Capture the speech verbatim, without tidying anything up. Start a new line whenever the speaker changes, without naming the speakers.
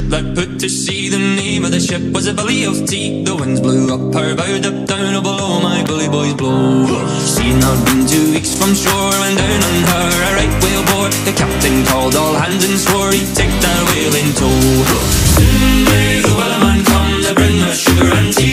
that put to sea. The name of the ship was a Billy of Tea. The winds blew up her bow, up down or below, my bully boys blow. She'd not been two weeks from shore when down on her a right whale bore. The captain called all hands and swore he'd take that whale in tow. Soon may the wellerman come to bring us sugar and tea.